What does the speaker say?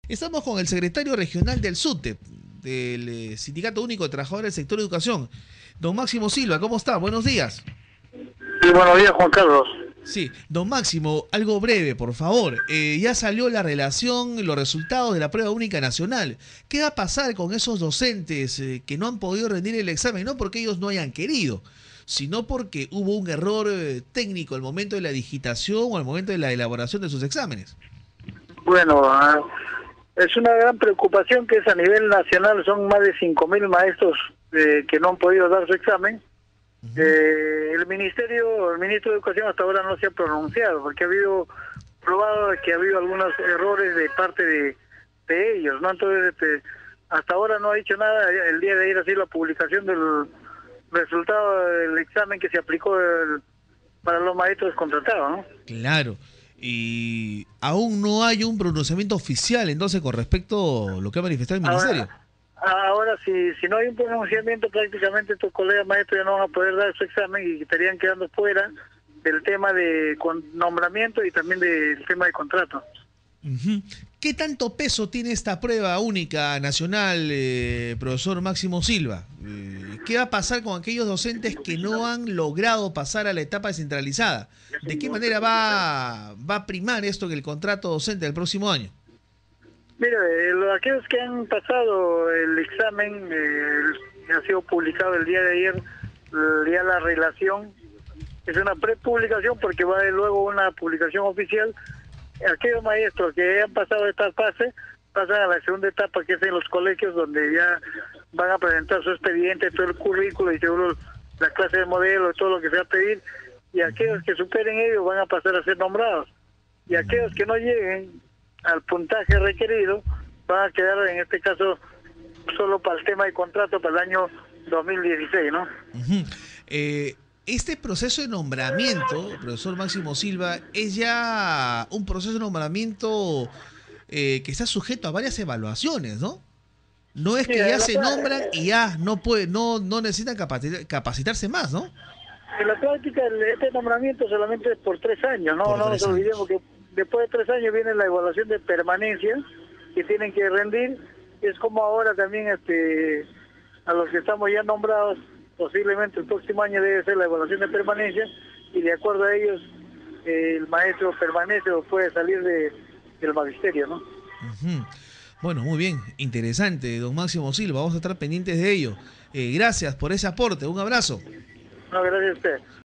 Estamos con el secretario regional del SUTEP, del Sindicato Único de Trabajadores del Sector Educación, don Máximo Silva. ¿Cómo está? Buenos días. Sí, buenos días, Juan Carlos. Sí, don Máximo, algo breve, por favor. Ya salió la relación, los resultados de la prueba única nacional. ¿Qué va a pasar con esos docentes que no han podido rendir el examen? No porque ellos no hayan querido, sino porque hubo un error técnico al momento de la digitación o al momento de la elaboración de sus exámenes. Bueno, es una gran preocupación que es a nivel nacional, son más de 5.000 maestros que no han podido dar su examen. El ministro de Educación hasta ahora no se ha pronunciado, porque ha habido probado que ha habido algunos errores de parte de ellos, ¿no? Entonces, hasta ahora no ha dicho nada. El día de ayer ha sido la publicación del resultado del examen que se aplicó para los maestros contratados, ¿no? Claro. Y aún no hay un pronunciamiento oficial, entonces, con respecto a lo que ha manifestado el ministerio. Ahora, si no hay un pronunciamiento, prácticamente estos colegas maestros ya no van a poder dar su examen y estarían quedando fuera del tema de nombramiento y también del tema de contrato. ¿Qué tanto peso tiene esta prueba única nacional, profesor Máximo Silva? ¿Qué va a pasar con aquellos docentes que no han logrado pasar a la etapa descentralizada? ¿De qué manera va a primar esto en el contrato docente del próximo año? Mire, aquellos que han pasado el examen, ha sido publicado el día de ayer, ya la relación, es una prepublicación porque va a haber luego una publicación oficial. Aquellos maestros que han pasado esta fase pasan a la segunda etapa, que es en los colegios, donde ya van a presentar su expediente, todo el currículo y seguro la clase de modelo, todo lo que se va a pedir, y aquellos que superen ellos van a pasar a ser nombrados, y aquellos que no lleguen al puntaje requerido van a quedar, en este caso, solo para el tema de contrato para el año 2016, ¿no? Este proceso de nombramiento, profesor Máximo Silva, es ya un proceso de nombramiento que está sujeto a varias evaluaciones, ¿no? No es que ya se nombran y ya no necesitan capacitarse más, ¿no? En la práctica, este nombramiento solamente es por 3 años, ¿no? No nos olvidemos que después de 3 años viene la evaluación de permanencia que tienen que rendir. Es como ahora también a los que estamos ya nombrados, posiblemente el próximo año debe ser la evaluación de permanencia, y de acuerdo a ellos el maestro permanece o puede salir del magisterio, ¿no? Bueno, muy bien, interesante, don Máximo Silva, vamos a estar pendientes de ello. Gracias por ese aporte, un abrazo. No, gracias a usted.